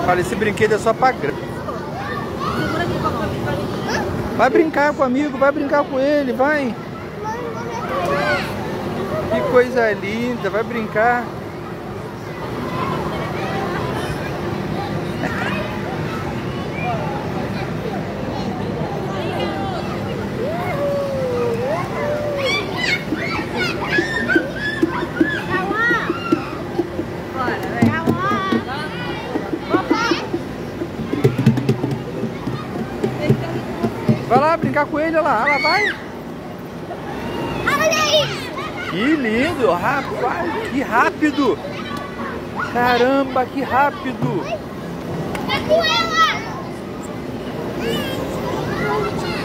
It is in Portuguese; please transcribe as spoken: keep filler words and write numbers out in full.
Olha, esse brinquedo é só pra grande. Vai brincar com o amigo, vai brincar com ele, vai. Que coisa linda, vai brincar. Vai lá brincar com ele, olha lá, ela vai. Olha isso! Que lindo, rapaz, que rápido. Caramba, que rápido. Tá com ela!